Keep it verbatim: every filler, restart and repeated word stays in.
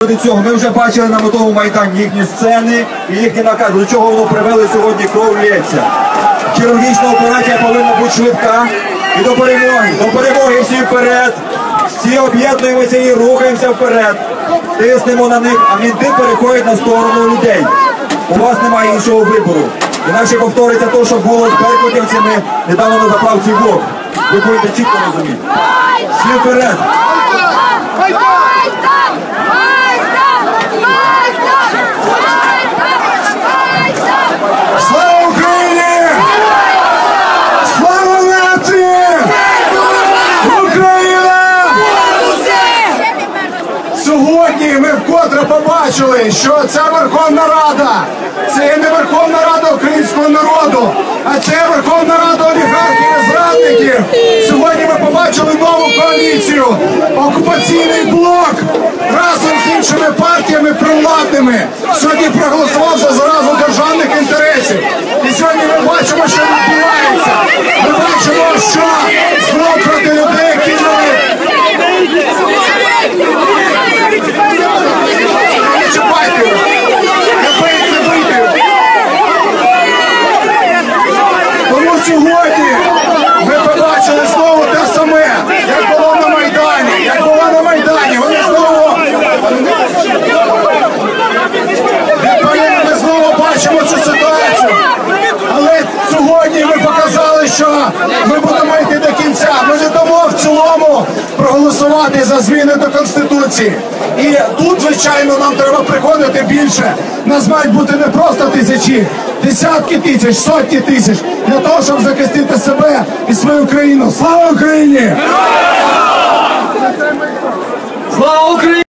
До цього ми вже бачили на Митовому майдані їхні сцени і їхні накази, до чого воно привели сьогодні, кров лється. Хірургічна операція повинна бути швидка і до перемоги. До перемоги всі вперед, всі об'єднуємося і рухаємося вперед. Тиснемо на них, а мінти переходять на сторону людей. У вас немає іншого вибору. Інакше повториться те, що було з беркутівцями недавно на заправці ВОК. Ви будете чітко розуміти. Всі вперед! Слава Україні! Слава нації! Україна! Сьогодні ми вкотре побачили, що ця Верховна Рада – це не Верховна Рада українського народу, а це Верховна Рада олігархів і зрадників. Сьогодні ми побачили нову коаліцію, окупаційний блок разом з іншими партіями привладними. Сьогодні проголосував за заразу державних інтересів. І сьогодні ми бачимо, що відбувається. Ми бачимо, що знов проти людей кинули. Не чіпайте його. Не боїться вийти. Тому сьогодні ми побачили знову те саме, як було на Майдані. Як було на Майдані. Вони знову... Ми знову бачимо цю ситуацію. Але сьогодні ми показали, що ми будемо йти до кінця. Ми не дамо в цілому проголосувати за зміни до Конституції. І тут, звичайно, нам треба приходити більше. Нас мають бути не просто тисячі, десятки тисяч, сотні тисяч для того, щоб захистити себе і свою країну. Слава Україні! Слава Україні!